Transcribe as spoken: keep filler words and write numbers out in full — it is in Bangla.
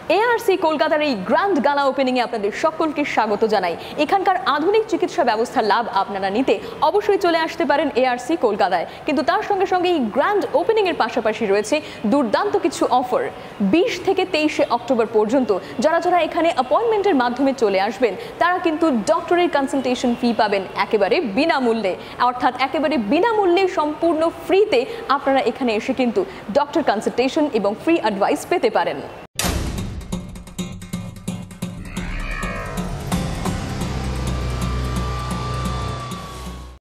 এআরসি কলকাতার এই গ্র্যান্ড গালা ওপেনিং এ আপনাদের সকলকে স্বাগত জানাই। এখানকার আধুনিক চিকিৎসা ব্যবস্থার লাভ আপনারা নিতে অবশ্যই চলে আসতে পারেন এআরসি কলকাতায়। কিন্তু তার সঙ্গে সঙ্গে এই গ্র্যান্ড ওপেনিং এর পাশাপাশি রয়েছে দুর্দান্ত কিছু অফার। বিশ থেকে তেইশে অক্টোবর পর্যন্ত যারা যারা এখানে অ্যাপয়েন্টমেন্টের মাধ্যমে চলে আসবেন তারা কিন্তু ডক্টরের কনসালটেশন ফি পাবেন একেবারে বিনামূল্যে, অর্থাৎ একেবারে বিনামূল্যে সম্পূর্ণ ফ্রিতে আপনারা এখানে এসে কিন্তু ডক্টর কনসালটেশন এবং ফ্রি অ্যাডভাইস পেতে পারেন।